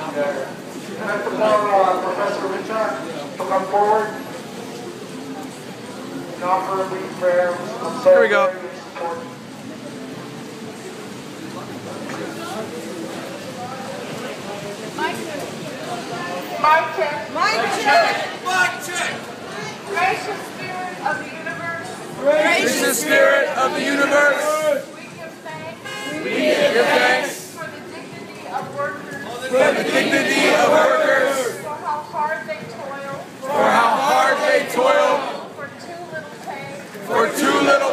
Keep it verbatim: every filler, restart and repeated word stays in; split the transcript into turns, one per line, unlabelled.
there. And I call uh, Professor Richard to come forward and offer a brief prayer.
Here we go.
Mic check.
Mic check.
Mic check. Gracious Spirit of the universe.
Gracious Spirit of the universe.
We give thanks.
We give thanks
For the dignity of workers.
for the dignity of workers,
For how hard they toil.
for how hard they toil,
For too little pay.
for too little